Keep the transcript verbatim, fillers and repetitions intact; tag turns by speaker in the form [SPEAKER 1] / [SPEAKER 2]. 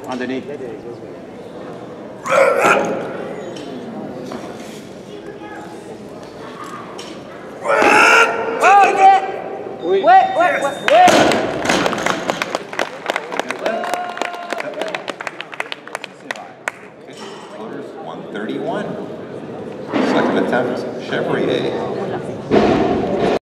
[SPEAKER 1] Underneath.
[SPEAKER 2] Oh, yeah. Wait, wait, wait, wait.
[SPEAKER 3] one thirty-one. Second attempt, Chevrier.